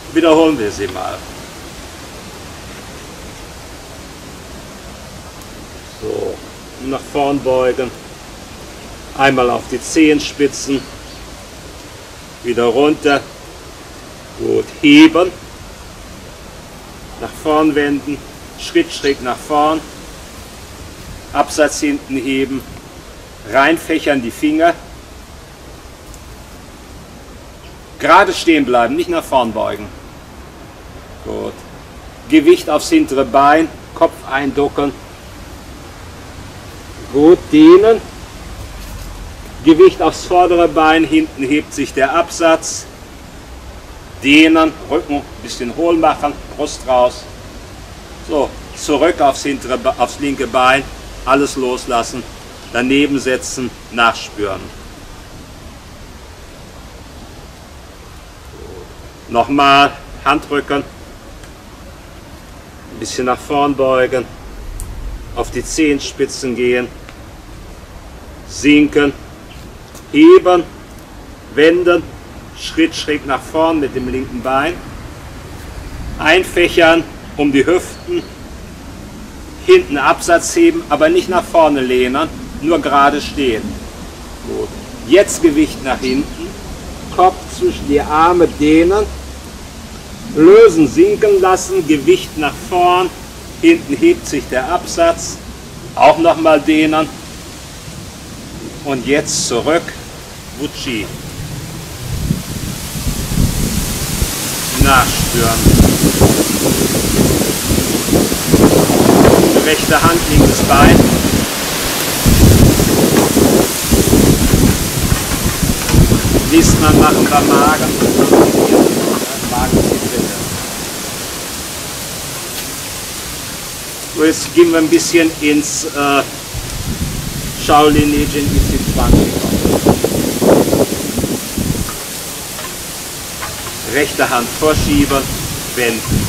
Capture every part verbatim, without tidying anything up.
Wiederholen wir sie mal. So, nach vorn beugen. Einmal auf die Zehenspitzen. Wieder runter. Gut, heben. Nach vorn wenden. Schritt schräg nach vorn. Absatz hinten heben. Reinfächern die Finger. Gerade stehen bleiben, nicht nach vorn beugen. Gut. Gewicht aufs hintere Bein, Kopf einducken. Gut, dehnen. Gewicht aufs vordere Bein, hinten hebt sich der Absatz. Dehnen, Rücken ein bisschen hohl machen, Brust raus. So, zurück aufs, hintere, aufs linke Bein, alles loslassen, daneben setzen, nachspüren. Nochmal, Handrücken, ein bisschen nach vorn beugen, auf die Zehenspitzen gehen, sinken, heben, wenden, Schritt schräg nach vorn mit dem linken Bein, einfächern um die Hüften, hinten Absatz heben, aber nicht nach vorne lehnen, nur gerade stehen. Gut. Jetzt Gewicht nach hinten, Kopf zwischen die Arme dehnen, lösen, sinken lassen, Gewicht nach vorn, hinten hebt sich der Absatz, auch nochmal dehnen und jetzt zurück, Wuchi. Nachspüren. Rechte Hand, linkes Bein. Nächstes Mal machen wir Magen. Magen ist die dritte. So, jetzt gehen wir ein bisschen ins äh, Shaolin Neijin I C zwanzig. Rechte Hand vorschieben, wenden.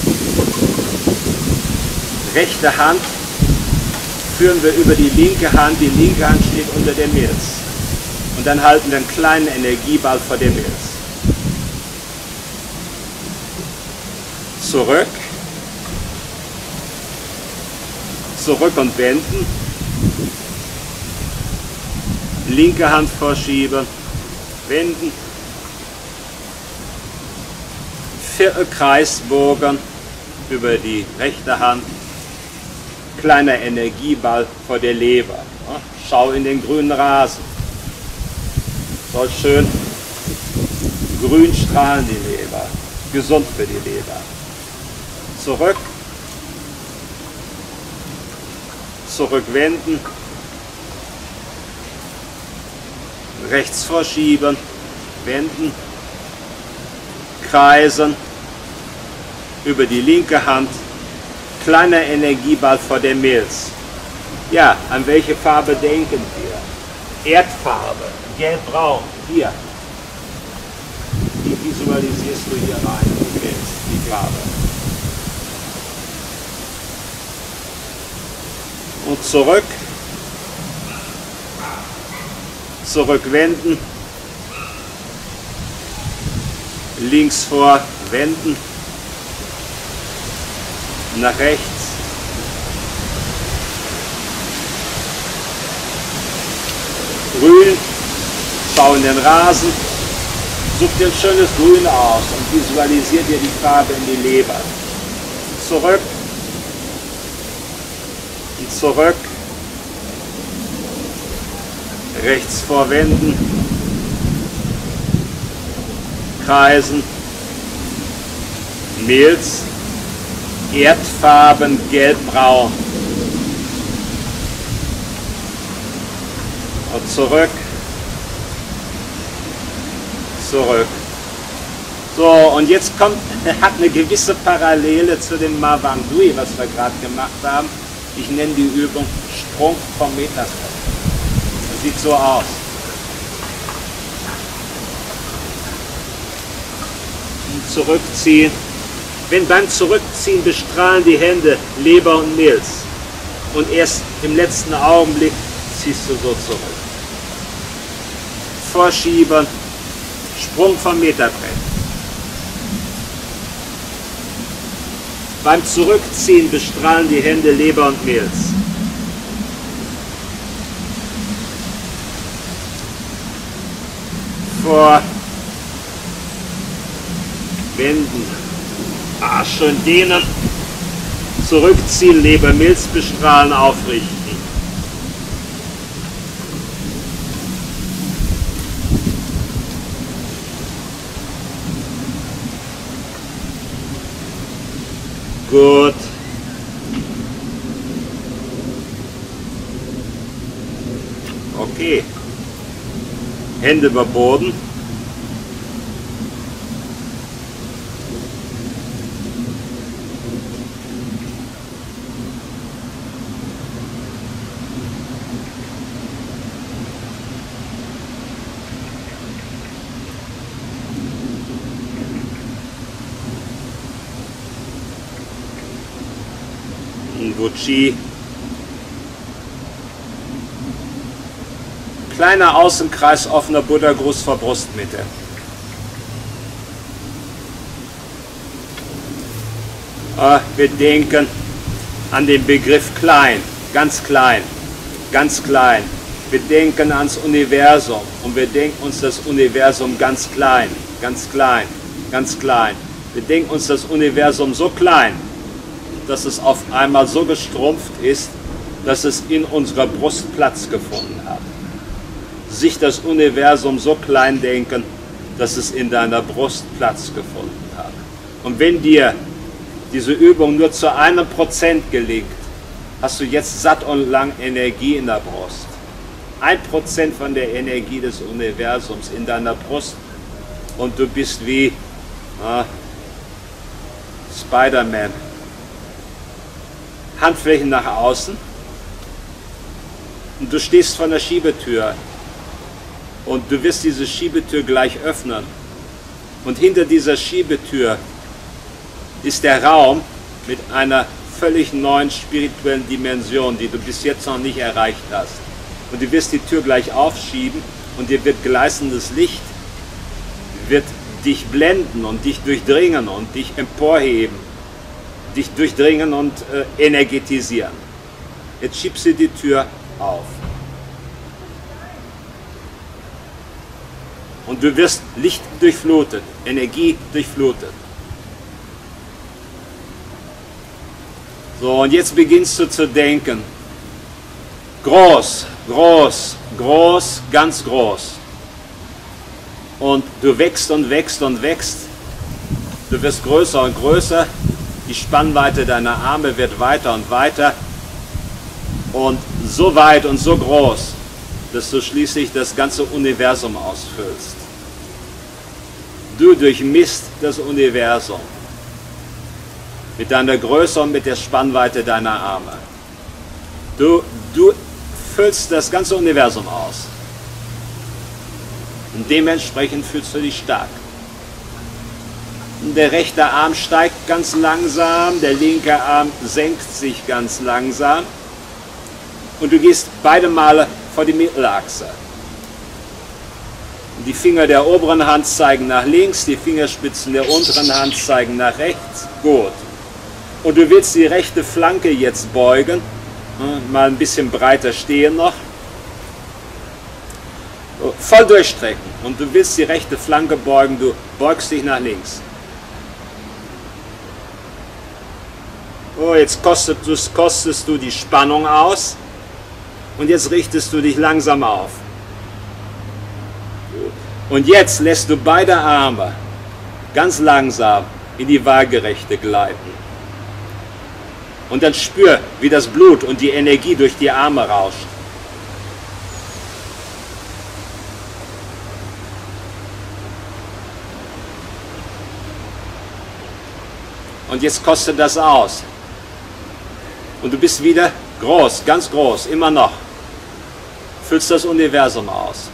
Rechte Hand führen wir über die linke Hand, die linke Hand steht unter der Milz. Und dann halten wir einen kleinen Energieball vor der Milz. Zurück. Zurück und wenden. Linke Hand vorschieben, wenden. Viertelkreisbogen über die rechte Hand. Kleiner Energieball vor der Leber. Schau in den grünen Rasen. Soll schön grün strahlen die Leber. Gesund für die Leber. Zurück. Zurückwenden. Rechts vorschieben. Wenden. Kreisen. Über die linke Hand. Kleiner Energieball vor der Milz. Ja, an welche Farbe denken wir? Erdfarbe, gelb-braun, hier. Die visualisierst du hier rein, du kennst die Farbe. Und zurück. Zurückwenden. Links vor, wenden. Nach rechts. Grün. Schau in den Rasen. Such dir ein schönes Grün aus und visualisier dir die Farbe in die Leber. Zurück. Und zurück. Rechts vorwenden. Kreisen. Milz. Erdfarben gelb-braun. Und zurück. Zurück. So, und jetzt kommt, hat eine gewisse Parallele zu dem Mawangdui, was wir gerade gemacht haben. Ich nenne die Übung Sprung vom Meterbrett. Das sieht so aus. Und zurückziehen. Wenn beim Zurückziehen bestrahlen die Hände Leber und Milz. Und erst im letzten Augenblick ziehst du so zurück. Vorschieben, Sprung vom Meterbrett. Beim Zurückziehen bestrahlen die Hände Leber und Milz. Vor Wenden. Ah, schön dehnen. Zurückziehen, Leber, Milz bestrahlen, aufrichten. Gut. Okay. Hände über Boden. Wuchi. Kleiner Außenkreis, offener Buddha-Gruß vor Brustmitte. Äh, wir denken an den Begriff klein, ganz klein, ganz klein. Wir denken ans Universum und wir denken uns das Universum ganz klein, ganz klein, ganz klein. Wir denken uns das Universum so klein, dass es auf einmal so gestrumpft ist, dass es in unserer Brust Platz gefunden hat. Sich das Universum so klein denken, dass es in deiner Brust Platz gefunden hat. Und wenn dir diese Übung nur zu einem Prozent gelingt, hast du jetzt satt und lang Energie in der Brust. Ein Prozent von der Energie des Universums in deiner Brust und du bist wie äh, Spider-Man. Handflächen nach außen und du stehst vor einer Schiebetür und du wirst diese Schiebetür gleich öffnen und hinter dieser Schiebetür ist der Raum mit einer völlig neuen spirituellen Dimension, die du bis jetzt noch nicht erreicht hast. Und du wirst die Tür gleich aufschieben und dir wird gleißendes Licht, wird dich blenden und dich durchdringen und dich emporheben, dich durchdringen und äh, energetisieren. Jetzt schiebst du die Tür auf. Und du wirst Licht durchflutet, Energie durchflutet. So, und jetzt beginnst du zu denken. Groß, groß, groß, ganz groß. Und du wächst und wächst und wächst. Du wirst größer und größer. Die Spannweite deiner Arme wird weiter und weiter. Und so weit und so groß, dass du schließlich das ganze Universum ausfüllst. Du durchmisst das Universum mit deiner Größe und mit der Spannweite deiner Arme. Du, du füllst das ganze Universum aus. Und dementsprechend fühlst du dich stark. Der rechte Arm steigt ganz langsam, der linke Arm senkt sich ganz langsam. Und du gehst beide Male vor die Mittelachse. Die Finger der oberen Hand zeigen nach links, die Fingerspitzen der unteren Hand zeigen nach rechts. Gut. Und du willst die rechte Flanke jetzt beugen, mal ein bisschen breiter stehen noch. Voll durchstrecken. Und du willst die rechte Flanke beugen, du beugst dich nach links. Oh, jetzt kostet, kostest du die Spannung aus. Und jetzt richtest du dich langsam auf. Und jetzt lässt du beide Arme ganz langsam in die Waagerechte gleiten. Und dann spür, wie das Blut und die Energie durch die Arme rauscht. Und jetzt kostet das aus. Und du bist wieder groß, ganz groß, immer noch. Füllst das Universum aus.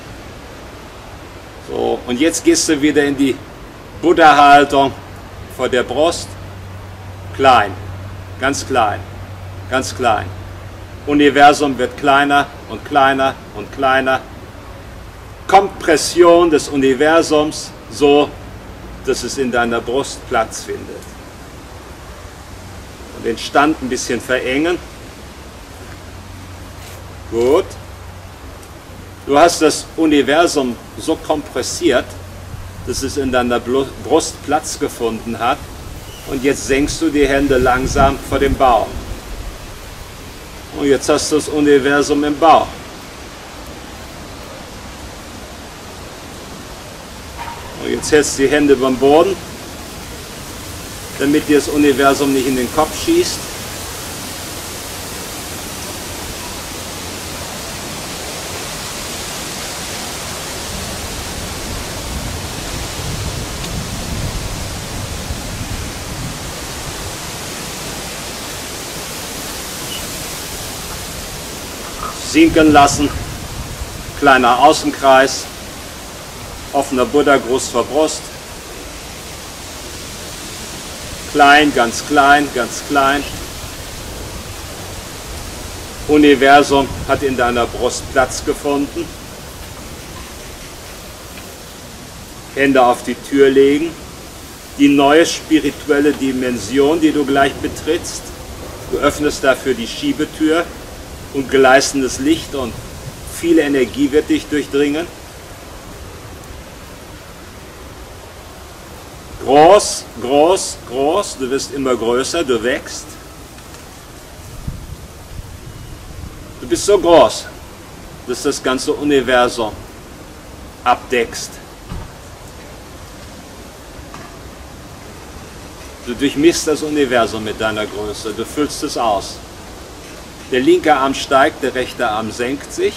So, und jetzt gehst du wieder in die Buddha-Haltung vor der Brust. Klein, ganz klein, ganz klein. Universum wird kleiner und kleiner und kleiner. Kompression des Universums so, dass es in deiner Brust Platz findet. Den Stand ein bisschen verengen. Gut. Du hast das Universum so kompressiert, dass es in deiner Brust Platz gefunden hat. Und jetzt senkst du die Hände langsam vor dem Bauch. Und jetzt hast du das Universum im Bauch. Und jetzt hältst du die Hände beim Boden, damit dir das Universum nicht in den Kopf schießt. Sinken lassen, kleiner Außenkreis, offener Buddha-Gruß vor Brust, klein, ganz klein, ganz klein. Universum hat in deiner Brust Platz gefunden. Hände auf die Tür legen, die neue spirituelle Dimension, die du gleich betrittst. Du öffnest dafür die Schiebetür. Und gleißendes Licht und viel Energie wird dich durchdringen. Groß, groß, groß, du wirst immer größer, du wächst. Du bist so groß, dass das ganze Universum abdeckst. Du durchmisst das Universum mit deiner Größe, du füllst es aus. Der linke Arm steigt, der rechte Arm senkt sich.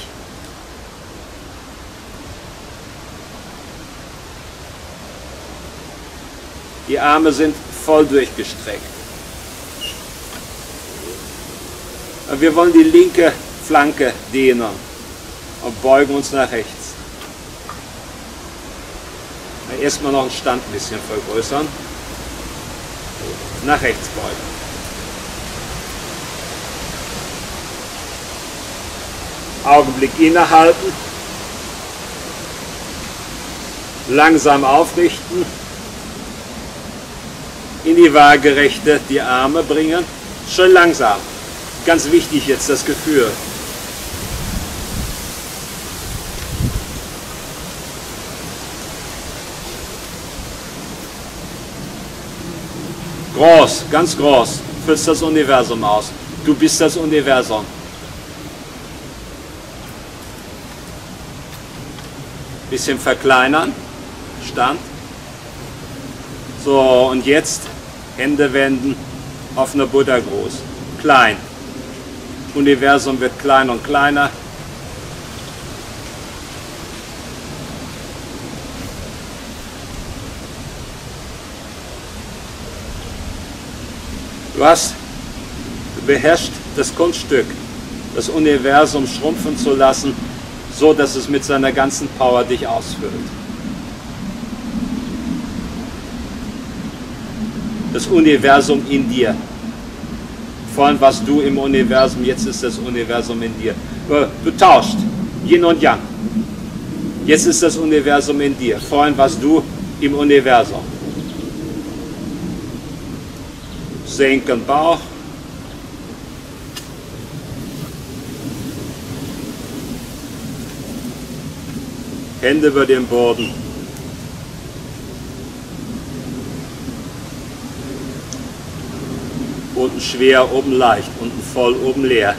Die Arme sind voll durchgestreckt. Wir wollen die linke Flanke dehnen und beugen uns nach rechts. Erstmal noch einen Stand ein bisschen vergrößern. Nach rechts beugen. Augenblick innehalten, langsam aufrichten, in die Waagerechte die Arme bringen, schön langsam, ganz wichtig jetzt das Gefühl. Groß, ganz groß, füllst das Universum aus, du bist das Universum. Bisschen verkleinern, Stand. So, und jetzt Hände wenden, offener Buddha-Gruß. Klein. Universum wird kleiner und kleiner. Du hast, du beherrschst das Kunststück, das Universum schrumpfen zu lassen, so dass es mit seiner ganzen Power dich ausfüllt. Das Universum in dir. Vorhin warst du im Universum, jetzt ist das Universum in dir. Du tauscht, Yin und Yang. Jetzt ist das Universum in dir. Vorhin warst du im Universum. Senken Bauch. Hände über den Boden. Unten schwer, oben leicht, unten voll, oben leer.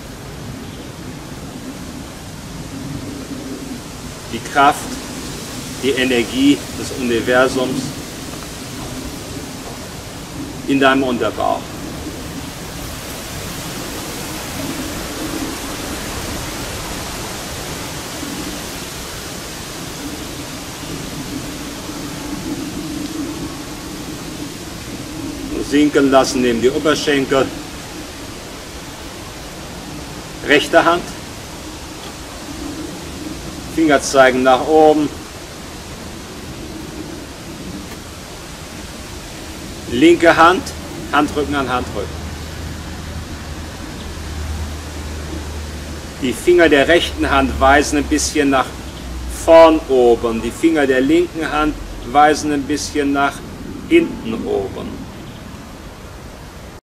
Die Kraft, die Energie des Universums in deinem Unterbauch. Sinken lassen neben die Oberschenkel. Rechte Hand. Finger zeigen nach oben. Linke Hand, Handrücken an Handrücken. Die Finger der rechten Hand weisen ein bisschen nach vorn oben. Die Finger der linken Hand weisen ein bisschen nach hinten oben.